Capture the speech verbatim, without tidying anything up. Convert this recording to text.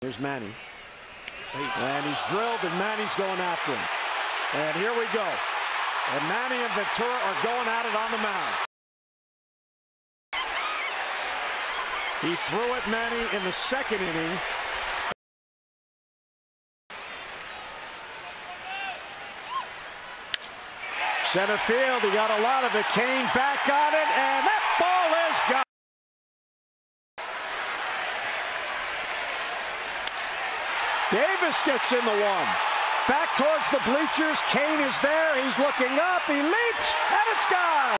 Here's Manny. And he's drilled, and Manny's going after him. And here we go. And Manny and Ventura are going at it on the mound. He threw at Manny in the second inning. Center field, he got a lot of it. Kane back on it, and that ball is gone. Davis gets in the one. Back towards the bleachers. Kane is there. He's looking up. He leaps, and it's gone.